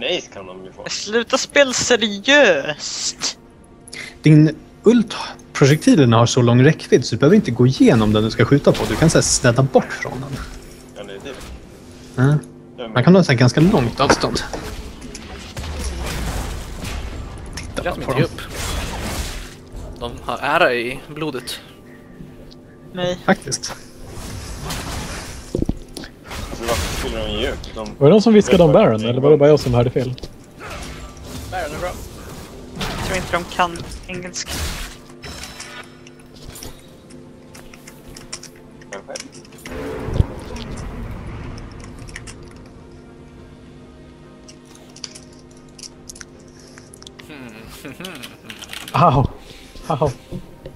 Nej, kan de ju få. Sluta spela seriöst. Din projektilerna har så lång räckvidd så du behöver inte gå igenom den du ska skjuta på. Du kan säga städa bort från den. Ja, det är det. Ja. Man kan ha ett ganska långt avstånd. Titta Jag som på inte dem. upp. De har ära i blodet. Nej. Faktiskt. Alltså, varför fyller de ju upp? Var det någon som viskade om Baron, eller var det bara jag som hörde fel? Baron är bra. Jag tror inte de kan engelska. Kanske. Au! Au!